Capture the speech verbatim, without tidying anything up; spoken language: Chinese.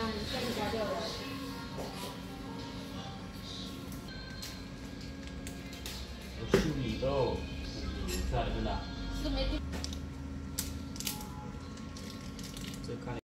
下面加掉了。 我修理都，在真的。 是没地。 这看。